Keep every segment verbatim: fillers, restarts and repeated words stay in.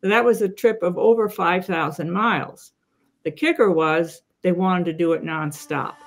So that was a trip of over five thousand miles. The kicker was they wanted to do it nonstop.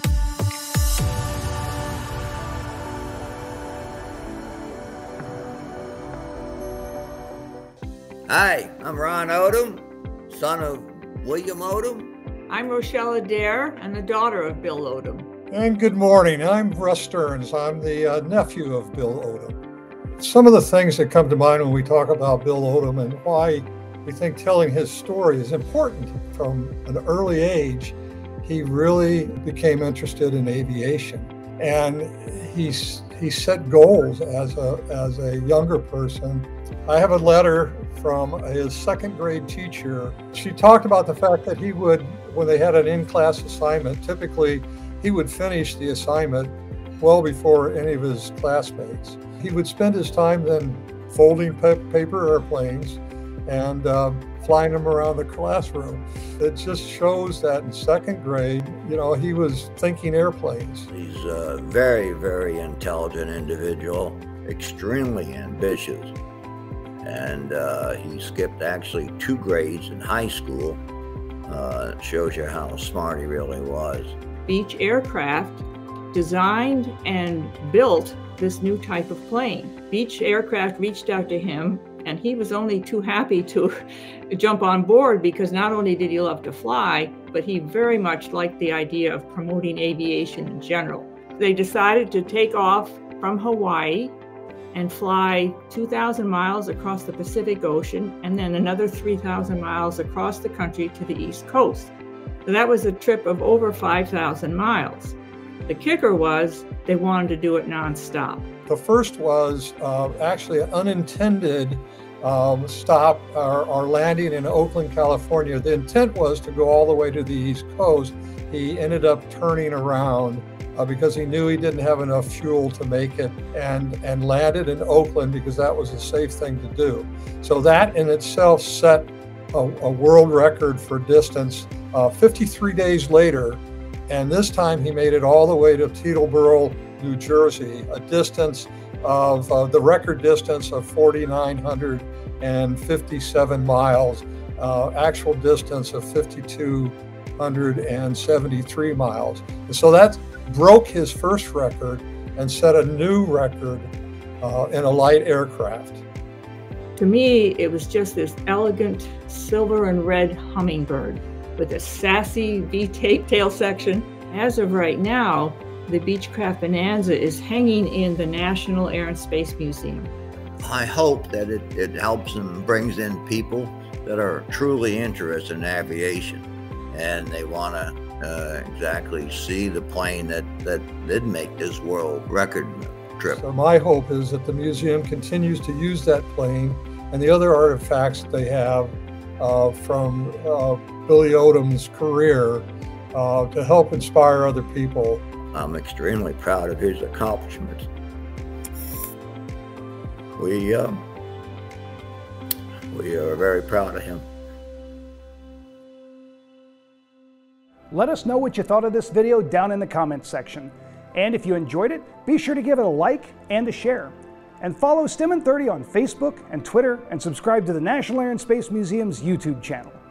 Hi, I'm Ron Odom, son of William Odom. I'm Rochelle Adair and the daughter of Bill Odom. And good morning, I'm Russ Stearns. I'm the uh, nephew of Bill Odom. Some of the things that come to mind when we talk about Bill Odom and why we think telling his story is important. From an early age, he really became interested in aviation. And he's, he set goals as a, as a younger person. I have a letter from his second grade teacher. She talked about the fact that he would, when they had an in-class assignment, typically he would finish the assignment well before any of his classmates. He would spend his time then folding paper airplanes and uh, flying them around the classroom. It just shows that in second grade, you know, he was thinking airplanes. He's a very, very intelligent individual, extremely ambitious. And uh, he skipped actually two grades in high school. Uh, it shows you how smart he really was. Beech Aircraft designed and built this new type of plane. Beech Aircraft reached out to him, and he was only too happy to jump on board because not only did he love to fly, but he very much liked the idea of promoting aviation in general. They decided to take off from Hawaii and fly two thousand miles across the Pacific Ocean and then another three thousand miles across the country to the East Coast. So that was a trip of over five thousand miles. The kicker was they wanted to do it nonstop. The first was uh, actually an unintended um, stop or, or landing in Oakland, California. The intent was to go all the way to the East Coast. He ended up turning around Uh, because he knew he didn't have enough fuel to make it, and, and landed in Oakland because that was a safe thing to do. So that in itself set a, a world record for distance uh, fifty-three days later, and this time he made it all the way to Teterboro, New Jersey, a distance of uh, the record distance of four thousand nine hundred fifty-seven miles, uh, actual distance of five thousand two hundred seventy-three miles. And so that broke his first record and set a new record uh, in a light aircraft. To me, it was just this elegant silver and red hummingbird with a sassy V-tape tail section. As of right now, the Beechcraft Bonanza is hanging in the National Air and Space Museum. I hope that it, it helps and brings in people that are truly interested in aviation, and they want to Uh, exactly see the plane that, that did make this world record trip. So my hope is that the museum continues to use that plane and the other artifacts that they have uh, from uh, Billy Odom's career uh, to help inspire other people. I'm extremely proud of his accomplishments. We, uh, we are very proud of him. Let us know what you thought of this video down in the comments section. And if you enjoyed it, be sure to give it a like and a share. And follow Stimmin thirty on Facebook and Twitter, and subscribe to the National Air and Space Museum's YouTube channel.